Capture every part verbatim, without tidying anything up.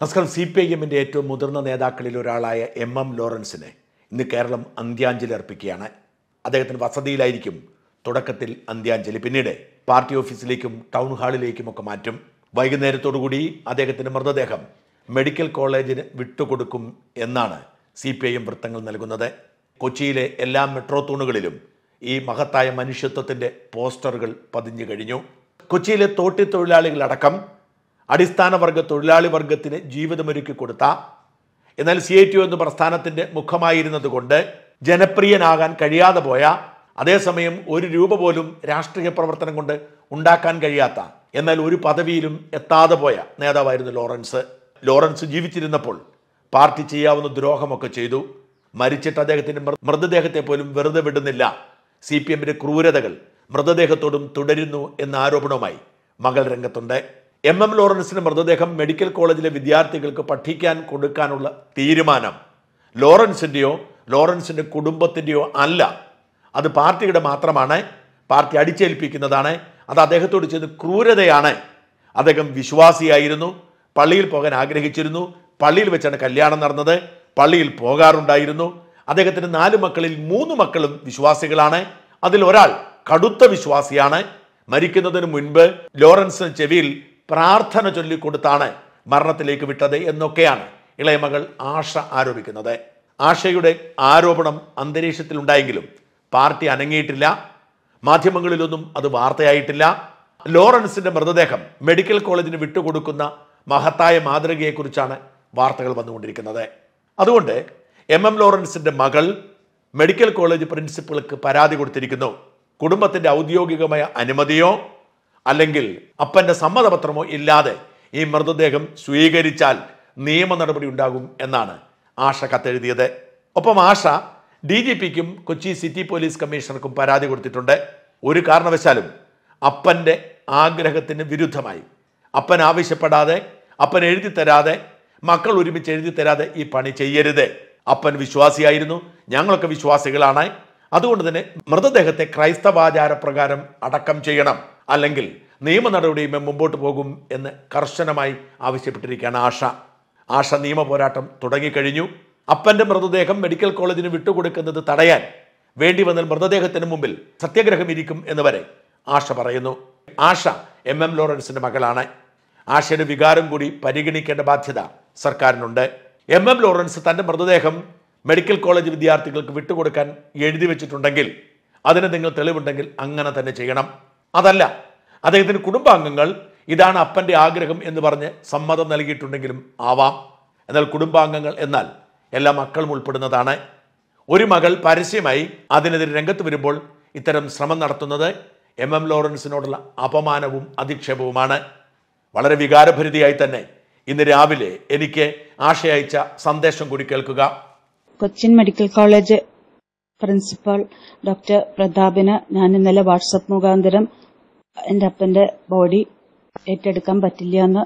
നമസ്കാരം. C P I എമ്മിൻ്റെ ഏറ്റവും മുതിർന്ന നേതാക്കളിൽ ഒരാളായ എം എം ലോറൻസിനെ ഇന്ന് കേരളം അന്ത്യാഞ്ജലി അർപ്പിക്കുകയാണ്. അദ്ദേഹത്തിന് വസതിയിലായിരിക്കും തുടക്കത്തിൽ അന്ത്യാഞ്ജലി, പിന്നീട് പാർട്ടി ഓഫീസിലേക്കും ടൗൺ ഹാളിലേക്കുമൊക്കെ മാറ്റും. വൈകുന്നേരത്തോടുകൂടി അദ്ദേഹത്തിൻ്റെ മൃതദേഹം മെഡിക്കൽ കോളേജിന് വിട്ടുകൊടുക്കും എന്നാണ് സി പി ഐ എം വൃത്തങ്ങൾ നൽകുന്നത്. കൊച്ചിയിലെ എല്ലാ മെട്രോ തൂണുകളിലും ഈ മഹത്തായ മനുഷ്യത്വത്തിൻ്റെ പോസ്റ്ററുകൾ പതിഞ്ഞു കഴിഞ്ഞു. കൊച്ചിയിലെ തോട്ടി തൊഴിലാളികളടക്കം അടിസ്ഥാന വർഗ തൊഴിലാളി വർഗത്തിന് ജീവിതമൊരുക്കി കൊടുത്ത, എന്നാൽ സി ഐ ടി യു എന്ന പ്രസ്ഥാനത്തിൻ്റെ മുഖമായിരുന്നത് കൊണ്ട് ജനപ്രിയനാകാൻ കഴിയാതെ പോയ, അതേസമയം ഒരു രൂപ പോലും രാഷ്ട്രീയ പ്രവർത്തനം കൊണ്ട് ഉണ്ടാക്കാൻ കഴിയാത്ത, എന്നാൽ ഒരു പദവിയിലും എത്താതെ പോയ നേതാവായിരുന്നു ലോറൻസ്. ലോറൻസ് ജീവിച്ചിരുന്നപ്പോൾ പാർട്ടി ചെയ്യാവുന്ന ദ്രോഹമൊക്കെ ചെയ്തു. മരിച്ചിട്ട് അദ്ദേഹത്തിൻ്റെ മൃതദേഹത്തെ പോലും വെറുതെ വിടുന്നില്ല. സി പി എമ്മിൻ്റെ ക്രൂരതകൾ മൃതദേഹത്തോടും തുടരുന്നു എന്ന ആരോപണവുമായി മകൾ രംഗത്തുണ്ട്. എം എം ലോറൻസിന്റെ മൃതദേഹം മെഡിക്കൽ കോളേജിലെ വിദ്യാർത്ഥികൾക്ക് പഠിക്കാൻ കൊടുക്കാനുള്ള തീരുമാനം ലോറൻസിൻ്റെയോ ലോറൻസിൻ്റെ കുടുംബത്തിൻ്റെയോ അല്ല. അത് പാർട്ടിയുടെ മാത്രമാണ്. പാർട്ടി അടിച്ചേൽപ്പിക്കുന്നതാണ്. അത് അദ്ദേഹത്തോട് ചെയ്ത ക്രൂരതയാണ്. അദ്ദേഹം വിശ്വാസിയായിരുന്നു, പള്ളിയിൽ പോകാൻ ആഗ്രഹിച്ചിരുന്നു, പള്ളിയിൽ വെച്ചാണ് കല്യാണം നടന്നത്, പള്ളിയിൽ പോകാറുണ്ടായിരുന്നു. അദ്ദേഹത്തിന് നാല് മക്കളിൽ മൂന്ന് മക്കളും വിശ്വാസികളാണ്. അതിൽ ഒരാൾ കടുത്ത വിശ്വാസിയാണ്. മരിക്കുന്നതിന് മുൻപ് ലോറൻസിന് ചെവിയിൽ പ്രാർത്ഥന ചൊല്ലിക്കൊടുത്താണ് മരണത്തിലേക്ക് വിട്ടത് എന്നൊക്കെയാണ് ഇളയ മകൾ ആഷ ആരോപിക്കുന്നത്. ആഷയുടെ ആരോപണം അന്തരീക്ഷത്തിലുണ്ടായെങ്കിലും പാർട്ടി അനങ്ങിയിട്ടില്ല. മാധ്യമങ്ങളിലൊന്നും അത് വാർത്തയായിട്ടില്ല. ലോറൻസിന്റെ മൃതദേഹം മെഡിക്കൽ കോളേജിന് വിട്ടുകൊടുക്കുന്ന മഹത്തായ മാതൃകയെക്കുറിച്ചാണ് വാർത്തകൾ വന്നുകൊണ്ടിരിക്കുന്നത്. അതുകൊണ്ട് എം എം ലോറൻസിന്റെ മകൾ മെഡിക്കൽ കോളേജ് പ്രിൻസിപ്പൾക്ക് പരാതി കൊടുത്തിരിക്കുന്നു. കുടുംബത്തിന്റെ ഔദ്യോഗികമായ അനുമതിയോ അല്ലെങ്കിൽ അപ്പൻ്റെ സമ്മതപത്രമോ ഇല്ലാതെ ഈ മൃതദേഹം സ്വീകരിച്ചാൽ നിയമ നടപടി ഉണ്ടാകും എന്നാണ് ആഷ കത്തെഴുതിയത്. ഒപ്പം ആഷ ഡി ജി പിക്കും കൊച്ചി സിറ്റി പോലീസ് കമ്മീഷണർക്കും പരാതി കൊടുത്തിട്ടുണ്ട്. ഒരു കാരണവശാലും അപ്പൻ്റെ ആഗ്രഹത്തിന് വിരുദ്ധമായി, അപ്പൻ ആവശ്യപ്പെടാതെ, അപ്പൻ എഴുതി തരാതെ, മക്കൾ ഒരുമിച്ച് എഴുതി തരാതെ ഈ പണി ചെയ്യരുത്. അപ്പൻ വിശ്വാസിയായിരുന്നു, ഞങ്ങളൊക്കെ വിശ്വാസികളാണ്. അതുകൊണ്ട് തന്നെ മൃതദേഹത്തെ ക്രൈസ്തവാചാര പ്രകാരം അടക്കം ചെയ്യണം, അല്ലെങ്കിൽ നിയമ നടപടിയുമായി മുമ്പോട്ട് പോകും എന്ന് കർശനമായി ആവശ്യപ്പെട്ടിരിക്കുകയാണ് ആഷ. ആഷ നിയമ പോരാട്ടം തുടങ്ങിക്കഴിഞ്ഞു. അപ്പൻ്റെ മൃതദേഹം മെഡിക്കൽ കോളേജിന് വിട്ടുകൊടുക്കുന്നത് തടയാൻ വേണ്ടി വന്നാൽ മൃതദേഹത്തിന് മുമ്പിൽ സത്യാഗ്രഹം ഇരിക്കും എന്ന് വരെ ആഷ പറയുന്നു. ആഷ എം എം ലോറൻസിന്റെ മകളാണ്. ആഷയുടെ വികാരം കൂടി പരിഗണിക്കേണ്ട ബാധ്യത സർക്കാരിനുണ്ട്. എം എം ലോറൻസ് തൻ്റെ മൃതദേഹം മെഡിക്കൽ കോളേജ് വിദ്യാർത്ഥികൾക്ക് വിട്ടുകൊടുക്കാൻ എഴുതി വെച്ചിട്ടുണ്ടെങ്കിൽ അതിന് നിങ്ങൾ തെളിവുണ്ടെങ്കിൽ അങ്ങനെ തന്നെ ചെയ്യണം. അതല്ല, അദ്ദേഹത്തിന് കുടുംബാംഗങ്ങൾ ഇതാണ് അപ്പൻ്റെ ആഗ്രഹം എന്ന് പറഞ്ഞ് സമ്മതം നൽകിയിട്ടുണ്ടെങ്കിലും ആവാം. എന്നാൽ കുടുംബാംഗങ്ങൾ എന്നാൽ എല്ലാ മക്കളും ഉൾപ്പെടുന്നതാണ്. ഒരു മകൾ പരസ്യമായി അതിനെതിരെ രംഗത്ത് വരുമ്പോൾ ഇത്തരം ശ്രമം നടത്തുന്നത് എം എം ലോറൻസിനോടുള്ള അപമാനവും അധിക്ഷേപവുമാണ്. വളരെ വികാരഭരിതയായി തന്നെ ഇന്ന് രാവിലെ എനിക്ക് ആഷ അയച്ച സന്ദേശം കൂടി കേൾക്കുക. Cochin medical college principal doctor പ്രതാപിന് ഞാൻ ഇന്നലെ വാട്സപ്പ് മുഖാന്തരം എന്റെ അപ്പന്റെ ബോഡി ഏറ്റെടുക്കാൻ പറ്റില്ല എന്ന്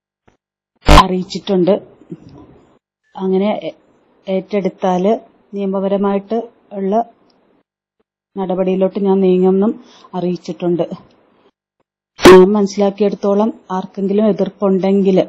അറിയിച്ചിട്ടുണ്ട്. അങ്ങനെ ഏറ്റെടുത്താല് നിയമപരമായിട്ട് ഉള്ള നടപടിയിലോട്ട് ഞാൻ നീങ്ങുമെന്നും അറിയിച്ചിട്ടുണ്ട്. ഞാൻ മനസ്സിലാക്കിയെടുത്തോളം ആർക്കെങ്കിലും എതിർപ്പുണ്ടെങ്കിൽ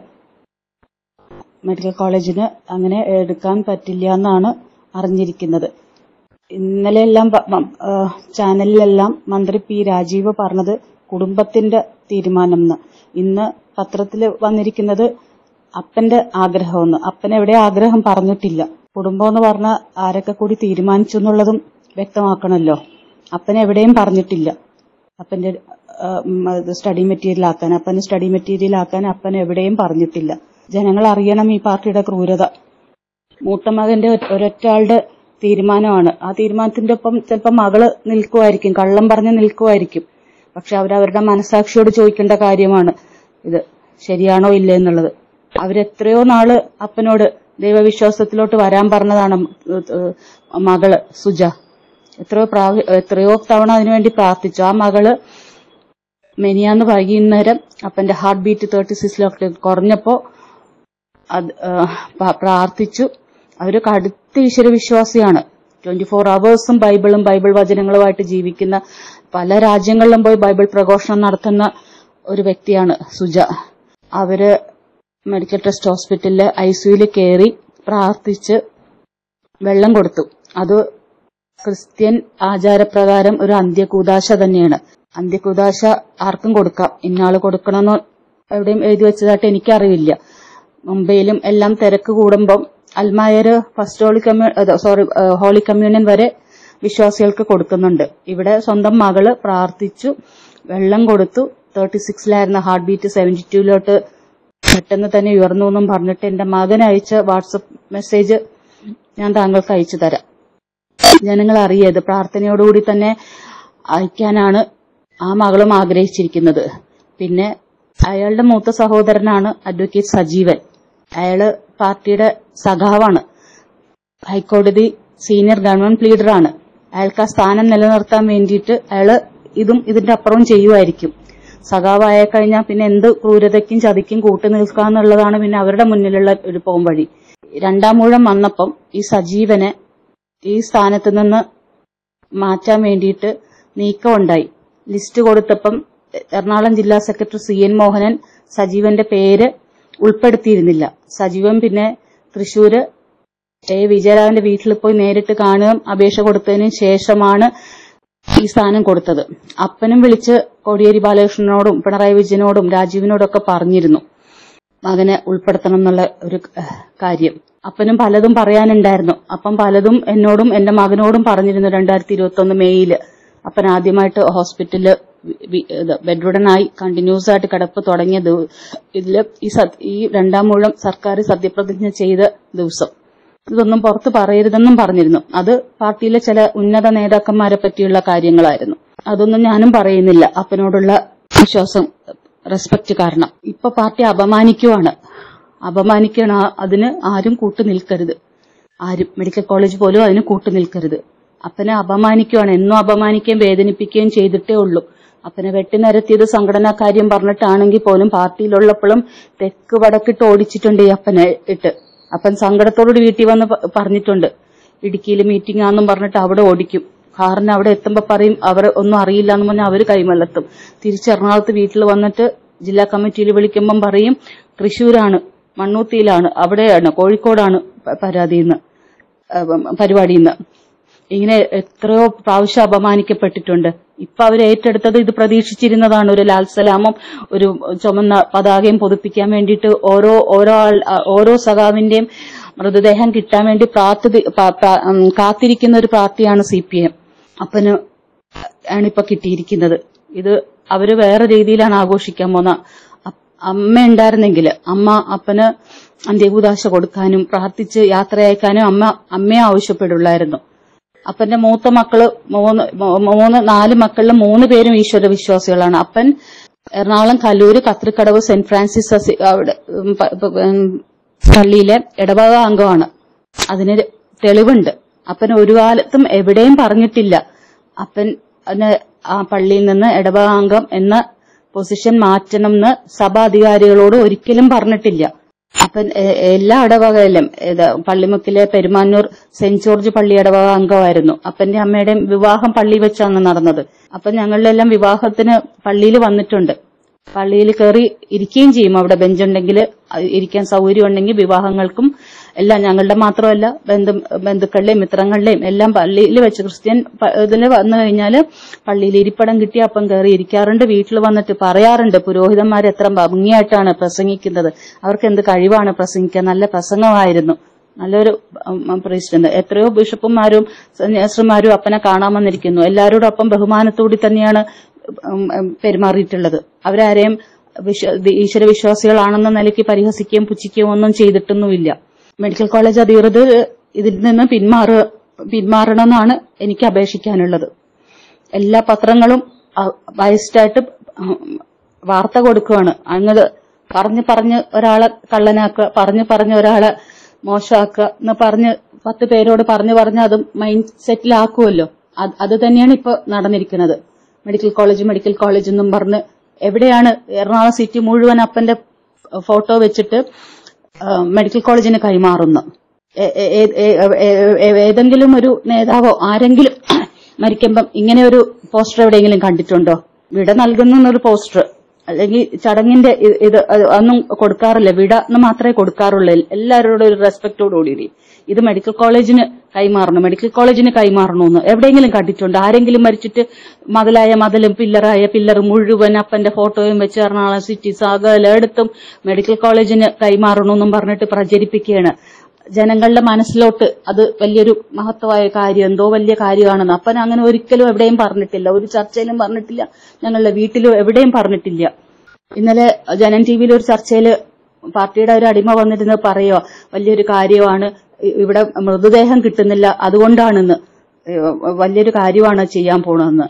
മെഡിക്കൽ കോളേജിന് അങ്ങനെ എടുക്കാൻ പറ്റില്ല എന്നാണ് അറിഞ്ഞിരിക്കുന്നത്. ഇന്നലെയെല്ലാം ചാനലിലെല്ലാം മന്ത്രി പി രാജീവ് പറഞ്ഞത് കുടുംബത്തിന്റെ തീരുമാനം എന്ന്. ഇന്ന് പത്രത്തിൽ വന്നിരിക്കുന്നത് അപ്പന്റെ ആഗ്രഹമെന്ന്. അപ്പൻ എവിടെ ആഗ്രഹം പറഞ്ഞിട്ടില്ല. കുടുംബം എന്ന് പറഞ്ഞാൽ ആരൊക്കെ കൂടി തീരുമാനിച്ചു എന്നുള്ളതും വ്യക്തമാക്കണമല്ലോ. അപ്പൻ എവിടെയും പറഞ്ഞിട്ടില്ല അപ്പന്റെ സ്റ്റഡി മെറ്റീരിയൽ ആക്കാൻ. അപ്പന് സ്റ്റഡി മെറ്റീരിയൽ ആക്കാൻ അപ്പൻ എവിടെയും പറഞ്ഞിട്ടില്ല. ജനങ്ങൾ അറിയണം ഈ പാർട്ടിയുടെ ക്രൂരത. മൂത്തമകന്റെ ഒരൊറ്റാളുടെ തീരുമാനമാണ്. ആ തീരുമാനത്തിന്റെ ഒപ്പം ചിലപ്പോൾ മകള് നിൽക്കുമായിരിക്കും, കള്ളം പറഞ്ഞ് നിൽക്കുമായിരിക്കും. പക്ഷെ അവരവരുടെ മനസാക്ഷിയോട് ചോദിക്കേണ്ട കാര്യമാണ് ഇത് ശരിയാണോ ഇല്ലേ എന്നുള്ളത്. അവരെത്രയോ നാള് അപ്പനോട് ദൈവവിശ്വാസത്തിലോട്ട് വരാൻ പറഞ്ഞതാണ് മകള് സുജ. എത്രയോ പ്രാവ എത്രയോ തവണ അതിനുവേണ്ടി പ്രാർത്ഥിച്ചു. ആ മകള് മെനിയാന്ന് വൈകുന്നേരം അപ്പന്റെ ഹാർട്ട് ബീറ്റ് തേർട്ടി സിക്സിലൊക്കെ കുറഞ്ഞപ്പോ അത് പ്രാർത്ഥിച്ചു. അവര് കടുത്ത ഈശ്വര വിശ്വാസിയാണ്. ട്വന്റി ഫോർ അവേഴ്സും ബൈബിളും ബൈബിൾ വചനങ്ങളുമായിട്ട് ജീവിക്കുന്ന, പല രാജ്യങ്ങളിലും പോയി ബൈബിൾ പ്രഘോഷണം നടത്തുന്ന ഒരു വ്യക്തിയാണ് സുജ. അവര് മെഡിക്കൽ ട്രസ്റ്റ് ഹോസ്പിറ്റലിലെ ഐസിയുയിൽ കയറി പ്രാർത്ഥിച്ച് വെള്ളം കൊടുത്തു. അത് ക്രിസ്ത്യൻ ആചാരപ്രകാരം ഒരു അന്ത്യകൂദാശ തന്നെയാണ്. അന്ത്യകൂദാശ ആർക്കും കൊടുക്കാം, ഇന്നാള് കൊടുക്കണമെന്ന് എവിടെയും എഴുതി വെച്ചതായിട്ട് എനിക്കറിയില്ല. മുംബൈയിലും എല്ലാം തിരക്ക് കൂടുമ്പം അൽമായര് first holy commu sorry holy communion വരെ വിശ്വാസികൾക്ക് കൊടുക്കുന്നുണ്ട്. ഇവിടെ സ്വന്തം മകള് പ്രാർത്ഥിച്ചു, വെള്ളം കൊടുത്തു. തേർട്ടി സിക്സിലായിരുന്ന ഹാർട്ട് ബീറ്റ് സെവന്റി ടൂയിലോട്ട് പെട്ടെന്ന് തന്നെ ഉയർന്നു എന്നും പറഞ്ഞിട്ട് എന്റെ മകൻ അയച്ച വാട്സപ്പ് മെസ്സേജ് ഞാൻ താങ്കൾക്ക് അയച്ചു തരാം. ജനങ്ങൾ അറിയത് പ്രാർത്ഥനയോടുകൂടി തന്നെ അയക്കാനാണ് ആ മകളും ആഗ്രഹിച്ചിരിക്കുന്നത്. പിന്നെ അയാളുടെ മൂത്ത സഹോദരനാണ് അഡ്വക്കേറ്റ് സജീവൻ. അയാള് പാർട്ടിയുടെ സഖാവാണ്, ഹൈക്കോടതി സീനിയർ ഗവൺമെന്റ് ലീഡറാണ്. അയാൾക്ക് ആ സ്ഥാനം നിലനിർത്താൻ വേണ്ടിയിട്ട് അയാള് ഇതും ഇതിന്റെ അപ്പുറവും ചെയ്യുമായിരിക്കും. സഖാവായ കഴിഞ്ഞാൽ പിന്നെ എന്ത് ക്രൂരതയ്ക്കും ചതിക്കും കൂട്ടു നിൽക്കാന്നുള്ളതാണ് പിന്നെ അവരുടെ മുന്നിലുള്ള ഒരു പോം വഴി. രണ്ടാം മൂഴം വന്നപ്പം ഈ സജീവനെ ഈ സ്ഥാനത്ത് നിന്ന് മാറ്റാൻ വേണ്ടിയിട്ട് നീക്കമുണ്ടായി. ലിസ്റ്റ് കൊടുത്തപ്പം എറണാകുളം ജില്ലാ സെക്രട്ടറി സി എൻ മോഹനൻ സജീവന്റെ പേര് ഉൾപ്പെടുത്തിയിരുന്നില്ല. സജീവൻ പിന്നെ തൃശൂര് എ വിജയരാഘവന്റെ വീട്ടിൽ പോയി നേരിട്ട് കാണുകയും അപേക്ഷ കൊടുത്തതിന് ശേഷമാണ് ഈ സ്ഥാനം കൊടുത്തത്. അപ്പനും വിളിച്ച് കോടിയേരി ബാലകൃഷ്ണനോടും പിണറായി വിജയനോടും രാജീവിനോടും ഒക്കെ പറഞ്ഞിരുന്നു മകനെ ഉൾപ്പെടുത്തണം എന്നുള്ള ഒരു കാര്യം. അപ്പനും പലതും പറയാനുണ്ടായിരുന്നു. അപ്പം പലതും എന്നോടും എന്റെ മകനോടും പറഞ്ഞിരുന്നു. രണ്ടായിരത്തി ഇരുപത്തി ഒന്ന് മെയ്യില് അപ്പൻ ആദ്യമായിട്ട് ഹോസ്പിറ്റലില് ബെഡ്റിഡനായി കണ്ടിന്യൂസ് ആയിട്ട് കിടപ്പ് തുടങ്ങിയ ഇതില് ഈ രണ്ടാം മൂഴം സർക്കാർ സത്യപ്രതിജ്ഞ ചെയ്ത ദിവസം ഇതൊന്നും പുറത്ത് പറയരുതെന്നും പറഞ്ഞിരുന്നു. അത് പാർട്ടിയിലെ ചില ഉന്നത നേതാക്കന്മാരെ പറ്റിയുള്ള കാര്യങ്ങളായിരുന്നു. അതൊന്നും ഞാനും പറയുന്നില്ല, അപ്പനോടുള്ള വിശ്വാസം റെസ്പെക്ട് കാരണം. ഇപ്പൊ പാർട്ടി അപമാനിക്കുവാണ് അപമാനിക്കണ അതിന് ആരും കൂട്ടു നിൽക്കരുത്. ആരും മെഡിക്കൽ കോളേജ് പോലും അതിന് കൂട്ടു നിൽക്കരുത്. അപ്പനെ അപമാനിക്കുവാണ്. എന്നും അപമാനിക്കുകയും വേദനിപ്പിക്കുകയും ചെയ്തിട്ടേ ഉള്ളൂ. അപ്പനെ വെട്ടിനിരത്തിയത് സംഘടനാ കാര്യം പറഞ്ഞിട്ടാണെങ്കിൽ പോലും പാർട്ടിയിലുള്ളപ്പോഴും തെക്ക് വടക്കിട്ട് ഓടിച്ചിട്ടുണ്ട് ഈ അപ്പനെ ഇട്ട്. അപ്പൻ സങ്കടത്തോടുകൂടി വീട്ടിൽ വന്ന് പറഞ്ഞിട്ടുണ്ട്, ഇടുക്കിയിൽ മീറ്റിംഗ് ആണെന്നും പറഞ്ഞിട്ട് അവിടെ ഓടിക്കും. കാറിന് അവിടെ എത്തുമ്പോ പറയും അവർ ഒന്നും അറിയില്ല എന്ന് പറഞ്ഞാൽ അവര് കൈമലത്തും. തിരിച്ച് എറണാകുളത്ത് വീട്ടിൽ വന്നിട്ട് ജില്ലാ കമ്മിറ്റിയിൽ വിളിക്കുമ്പം പറയും തൃശ്ശൂരാണ്, മണ്ണൂത്തിയിലാണ്, അവിടെയാണ്, കോഴിക്കോടാണ് പരാതിന്ന് പരിപാടിന്ന്. ഇങ്ങനെ എത്രയോ പ്രാവശ്യം അപമാനിക്കപ്പെട്ടിട്ടുണ്ട്. ഇപ്പൊ അവർ ഏറ്റെടുത്തത് ഇത് പ്രതീക്ഷിച്ചിരുന്നതാണ്. ഒരു ലാൽ സലാമും ഒരു ചുമന്ന പതാകയും പൊതിപ്പിക്കാൻ വേണ്ടിയിട്ട് ഓരോ ഓരോ ഓരോ സഖാവിന്റെയും മൃതദേഹം കിട്ടാൻ വേണ്ടി പ്രാർത്ഥി കാത്തിരിക്കുന്ന ഒരു പാർട്ടിയാണ് സി പി എം. അപ്പന് ആണിപ്പൊ കിട്ടിയിരിക്കുന്നത്. ഇത് അവര് വേറെ രീതിയിലാണ് ആഘോഷിക്കാൻ പോന്ന. അമ്മ ഉണ്ടായിരുന്നെങ്കിൽ അമ്മ അപ്പന് അന്ത്യകൂദാശ കൊടുക്കാനും പ്രാർത്ഥിച്ച് യാത്രയയക്കാനും അമ്മ അമ്മയെ ആവശ്യപ്പെടുള്ളായിരുന്നു. അപ്പന്റെ മൂത്ത മക്കള് മൂന്ന് മൂന്ന് നാല് മക്കളിൽ മൂന്ന് പേരും ഈശ്വര വിശ്വാസികളാണ്. അപ്പൻ എറണാകുളം കല്ലൂര് കത്രിക്കടവ് സെന്റ് ഫ്രാൻസിസ് അവിടെ പള്ളിയിലെ ഇടവക അംഗമാണ്. അതിന് തെളിവുണ്ട്. അപ്പൻ ഒരു കാലത്തും എവിടെയും പറഞ്ഞിട്ടില്ല അപ്പൻ ആ പള്ളിയിൽ നിന്ന് ഇടവക അംഗം എന്ന പൊസിഷൻ മാറ്റണം എന്ന് സഭാ അധികാരികളോട് ഒരിക്കലും പറഞ്ഞിട്ടില്ല. അപ്പൻ എല്ലാ ഇടവകയിലും പള്ളിമുക്കിലെ പെരുമാന്നൂർ സെന്റ് ജോർജ് പള്ളി ഇടവക അംഗമായിരുന്നു. അപ്പന്റെ അമ്മയുടെയും വിവാഹം പള്ളി വെച്ചാണ് നടന്നത്. അപ്പൊ ഞങ്ങളിലെല്ലാം വിവാഹത്തിന് പള്ളിയിൽ വന്നിട്ടുണ്ട്. പള്ളിയിൽ കയറി ഇരിക്കുകയും ചെയ്യും. അവിടെ ബെഞ്ചുണ്ടെങ്കിൽ ഇരിക്കാൻ സൗകര്യം ഉണ്ടെങ്കിൽ വിവാഹങ്ങൾക്കും എല്ലാം ഞങ്ങളുടെ മാത്രമല്ല ബന്ധു ബന്ധുക്കളുടെയും മിത്രങ്ങളുടെയും എല്ലാം പള്ളിയിൽ വെച്ച് ക്രിസ്ത്യൻ ഇതിന് വന്നു കഴിഞ്ഞാൽ പള്ളിയിൽ ഇരിപ്പിടം കിട്ടി അപ്പം കയറി ഇരിക്കാറുണ്ട്. വീട്ടിൽ വന്നിട്ട് പറയാറുണ്ട് പുരോഹിതന്മാർ എത്ര ഭംഗിയായിട്ടാണ് പ്രസംഗിക്കുന്നത്, അവർക്ക് എന്ത് കഴിവാണ് പ്രസംഗിക്കാൻ, നല്ല പ്രസംഗമായിരുന്നു, നല്ലൊരു പ്രസിഡന്റ്. എത്രയോ ബിഷപ്പുമാരും സന്യാസിമാരും അപ്പനെ കാണാൻ വന്നിരിക്കുന്നു. എല്ലാവരോടും അപ്പം ബഹുമാനത്തോടെ തന്നെയാണ് പെരുമാറിയിട്ടുള്ളത്. അവരാരെയും ഈശ്വര വിശ്വാസികളാണെന്ന നിലയ്ക്ക് പരിഹസിക്കുകയും പുച്ഛിക്കുകയും ഒന്നും ചെയ്തിട്ടൊന്നുമില്ല. മെഡിക്കൽ കോളേജ് അധികൃതർ ഇതിൽ നിന്ന് പിന്മാറ പിന്മാറണമെന്നാണ് എനിക്ക് അപേക്ഷിക്കാനുള്ളത്. എല്ലാ പത്രങ്ങളും ബയസ്ഡായിട്ട് വാർത്ത കൊടുക്കുകയാണ്. അങ്ങനെ പറഞ്ഞു പറഞ്ഞ് ഒരാളെ കള്ളനാക്കുക, പറഞ്ഞു പറഞ്ഞ് ഒരാളെ മോശമാക്കുക എന്ന് പറഞ്ഞ് പത്ത് പേരോട് പറഞ്ഞു പറഞ്ഞ് അതും മൈൻഡ് സെറ്റിലാക്കുമല്ലോ. അത് തന്നെയാണ് ഇപ്പൊ നടന്നിരിക്കുന്നത്. മെഡിക്കൽ കോളേജ് മെഡിക്കൽ കോളേജ് എന്നും പറഞ്ഞ് എവിടെയാണ് എറണാകുളം സിറ്റി മുഴുവൻ അപ്പന്റെ ഫോട്ടോ വെച്ചിട്ട് മെഡിക്കൽ കോളേജിന് കൈമാറുന്നു. ഏതെങ്കിലും ഒരു നേതാവോ ആരെങ്കിലും മരിക്കുമ്പം ഇങ്ങനെ ഒരു പോസ്റ്റർ എവിടെയെങ്കിലും കണ്ടിട്ടുണ്ടോ? വിട നൽകുന്ന ഒരു പോസ്റ്റർ അല്ലെങ്കിൽ ചടങ്ങിന്റെ ഇത് ഒന്നും കൊടുക്കാറില്ല, വിട എന്ന് മാത്രമേ കൊടുക്കാറുള്ളൂ. എല്ലാവരോടും ഒരു റെസ്പെക്റ്റോടുകൂടി ഇത് മെഡിക്കൽ കോളേജിന് കൈമാറണം, മെഡിക്കൽ കോളേജിന് കൈമാറണമെന്ന് എവിടെയെങ്കിലും കണ്ടിട്ടുണ്ട്? ആരെങ്കിലും മരിച്ചിട്ട് മതിലായ മതിലും പില്ലറായ പില്ലർ മുഴുവൻ അപ്പന്റെ ഫോട്ടോയും വെച്ച് എറണാകുളം സിറ്റി സകലയിടത്തും മെഡിക്കൽ കോളേജിന് കൈമാറണമെന്നും പറഞ്ഞിട്ട് പ്രചരിപ്പിക്കുകയാണ്. ജനങ്ങളുടെ മനസ്സിലോട്ട് അത് വലിയൊരു മഹത്വമായ കാര്യം, എന്തോ വലിയ കാര്യമാണെന്ന്. അപ്പൻ അങ്ങനെ ഒരിക്കലും എവിടെയും പറഞ്ഞിട്ടില്ല, ഒരു ചർച്ചയിലും പറഞ്ഞിട്ടില്ല, ഞങ്ങളുടെ വീട്ടിലും എവിടെയും പറഞ്ഞിട്ടില്ല. ഇന്നലെ ജനൻ ടിവിയിൽ ഒരു ചർച്ചയില് പാർട്ടിയുടെ ഒരു അടിമ വന്നിരുന്ന് പറയുക, വലിയൊരു കാര്യമാണ്, ഇവിടെ മൃതദേഹം കിട്ടുന്നില്ല അതുകൊണ്ടാണെന്ന്, വലിയൊരു കാര്യമാണ് ചെയ്യാൻ പോണെന്ന്.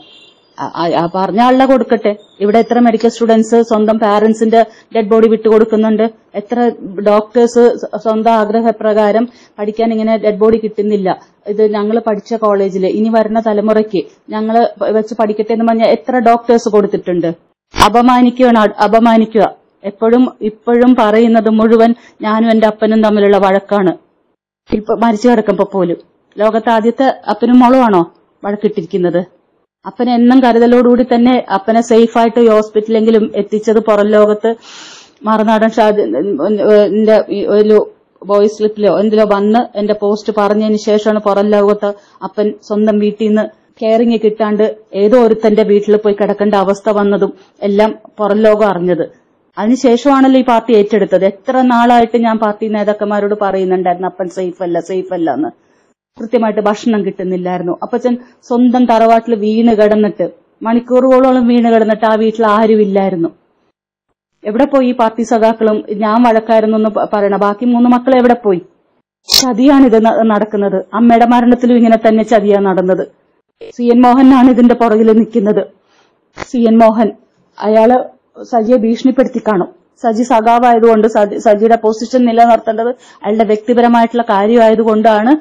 പറഞ്ഞ ആളുടെ കൊടുക്കട്ടെ. ഇവിടെ എത്ര മെഡിക്കൽ സ്റ്റുഡൻസ് സ്വന്തം പാരന്റ്സിന്റെ ഡെഡ് ബോഡി വിട്ടുകൊടുക്കുന്നുണ്ട്? എത്ര ഡോക്ടേഴ്സ് സ്വന്തം ആഗ്രഹപ്രകാരം പഠിക്കാൻ ഇങ്ങനെ ഡെഡ് ബോഡി കിട്ടുന്നില്ല? ഇത് ഞങ്ങൾ പഠിച്ച കോളേജിൽ ഇനി വരുന്ന തലമുറയ്ക്ക് ഞങ്ങൾ വെച്ച് പഠിക്കട്ടെ എന്ന് പറഞ്ഞാൽ എത്ര ഡോക്ടേഴ്സ് കൊടുത്തിട്ടുണ്ട്? അപമാനിക്കുകയാണ്, അപമാനിക്കുക. എപ്പോഴും ഇപ്പോഴും പറയുന്നത് മുഴുവൻ ഞാനും എന്റെ അപ്പനും തമ്മിലുള്ള വഴക്കാണ്. ഇപ്പൊ മരിച്ചു കിടക്കുമ്പോ പോലും ലോകത്തെ ആദ്യത്തെ അപ്പനും മോളുമാണോ വഴക്കിട്ടിരിക്കുന്നത്? അപ്പനെ എന്നും കരുതലോടുകൂടി തന്നെ അപ്പനെ സേഫായിട്ട് ഹോസ്പിറ്റലെങ്കിലും എത്തിച്ചത്. പുറം ലോകത്ത് മറുനാടൻ ഷാദിന്റെ ഒരു വോയിസ് സ്ലിപ്പിലോ എന്തിലോ വന്ന് എന്റെ പോസ്റ്റ് പറഞ്ഞതിന് ശേഷമാണ് പുറം ലോകത്ത് അപ്പൻ സ്വന്തം വീട്ടിൽ നിന്ന് കെയറിങ് കിട്ടാണ്ട് ഏതോ ഒരുത്തന്റെ വീട്ടിൽ പോയി കിടക്കേണ്ട അവസ്ഥ വന്നതും എല്ലാം പുറം ലോകം അറിഞ്ഞത്. അതിനുശേഷമാണല്ലോ ഈ പാർട്ടി ഏറ്റെടുത്തത്. എത്ര നാളായിട്ട് ഞാൻ പാർട്ടി നേതാക്കന്മാരോട് പറയുന്നുണ്ടായിരുന്നു അപ്പൻ സേഫ് അല്ല സേഫ് അല്ല എന്ന്. കൃത്യമായിട്ട് ഭക്ഷണം കിട്ടുന്നില്ലായിരുന്നു. അപ്പച്ചൻ സ്വന്തം തറവാട്ടിൽ വീണ് കിടന്നിട്ട് മണിക്കൂറുകളോളം വീണ് കിടന്നിട്ട് ആ വീട്ടിൽ ആരുമില്ലായിരുന്നു. എവിടെ പോയി ഈ പാർട്ടി സഖാക്കളും? ഞാൻ വഴക്കായിരുന്നു എന്ന് പറയണ ബാക്കി മൂന്ന് മക്കൾ എവിടെ പോയി? ചതിയാണിത് നടക്കുന്നത്. അമ്മയുടെ മരണത്തിലും ഇങ്ങനെ തന്നെ ചതിയാണ് നടന്നത്. സി എൻ മോഹനാണ് ഇതിന്റെ പുറകിൽ നിൽക്കുന്നത്. സി എൻ മോഹൻ അയാള് സജിയെ ഭീഷണിപ്പെടുത്തി കാണും. സജി സഖാവായതുകൊണ്ട് സജിയുടെ പൊസിഷൻ നിലനിർത്തേണ്ടത് അയാളുടെ വ്യക്തിപരമായിട്ടുള്ള കാര്യമായതുകൊണ്ടാണ്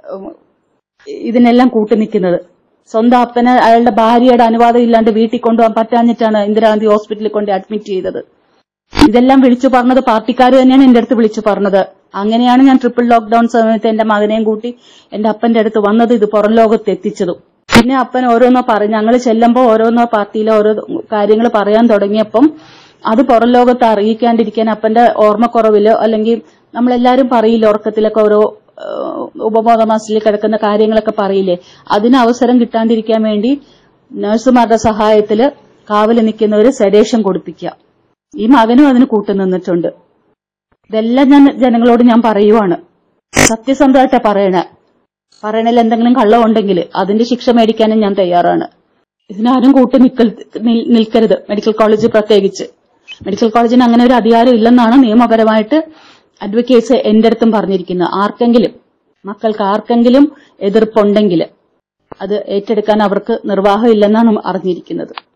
ഇതിനെല്ലാം കൂട്ടുനിൽക്കുന്നത്. സ്വന്തം അപ്പനെ അയാളുടെ ഭാര്യയുടെ അനുവാദം ഇല്ലാണ്ട് വീട്ടിൽ കൊണ്ടുപോകാൻ പറ്റാഞ്ഞിട്ടാണ് ഇന്ദിരാഗാന്ധി ഹോസ്പിറ്റലിൽ കൊണ്ട് അഡ്മിറ്റ് ചെയ്തത്. ഇതെല്ലാം വിളിച്ചു പറഞ്ഞത് പാർട്ടിക്കാർ തന്നെയാണ് എന്റെ അടുത്ത് വിളിച്ചു പറഞ്ഞത്. അങ്ങനെയാണ് ഞാൻ ട്രിപ്പിൾ ലോക്ക്ഡൌൺ സമയത്ത് എന്റെ മകനെയും കൂട്ടി എന്റെ അപ്പന്റെ അടുത്ത് വന്നത്, ഇത് പുറം ലോകത്ത് എത്തിച്ചതും. പിന്നെ അപ്പൻ ഓരോന്നോ പറഞ്ഞു, ഞങ്ങൾ ചെല്ലുമ്പോൾ ഓരോന്നോ പാർട്ടിയിലെ ഓരോ കാര്യങ്ങൾ പറയാൻ തുടങ്ങിയപ്പം അത് പുറം ലോകത്ത് അറിയിക്കാണ്ടിരിക്കാൻ അപ്പന്റെ ഓർമ്മക്കുറവിലോ അല്ലെങ്കിൽ നമ്മളെല്ലാരും പറയില്ല ഉറക്കത്തിലൊക്കെ ഓരോ ഉപബോധ മനസ്സിൽ കിടക്കുന്ന കാര്യങ്ങളൊക്കെ പറയില്ലേ, അതിന് അവസരം കിട്ടാണ്ടിരിക്കാൻ വേണ്ടി നഴ്സുമാരുടെ സഹായത്തില് കാവല് നിൽക്കുന്നവര് സെഡേഷൻ കൊടുപ്പിക്കുക. ഈ മകനും അതിന് കൂട്ടുനിന്നിട്ടുണ്ട്. ഇതെല്ലാം ഞാൻ ജനങ്ങളോട് ഞാൻ പറയുവാണ്, സത്യസന്ധമായിട്ടാ പറയണേ. പറയണതിൽ എന്തെങ്കിലും കള്ളമുണ്ടെങ്കിൽ അതിന്റെ ശിക്ഷ മേടിക്കാനും ഞാൻ തയ്യാറാണ്. ഇതിനാരും കൂട്ടി നിൽക്കരുത്, മെഡിക്കൽ കോളേജ് പ്രത്യേകിച്ച്. മെഡിക്കൽ കോളേജിന് അങ്ങനെ ഒരു അധികാരം ഇല്ലെന്നാണ് നിയമപരമായിട്ട് അഡ്വക്കേറ്റ്സ് എന്റെ അടുത്തും പറഞ്ഞിരിക്കുന്നത്. ആർക്കെങ്കിലും മക്കൾക്ക് ആർക്കെങ്കിലും എതിർപ്പുണ്ടെങ്കിൽ അത് ഏറ്റെടുക്കാൻ അവർക്ക് നിർവാഹം ഇല്ലെന്നാണ് അറിഞ്ഞിരിക്കുന്നത്.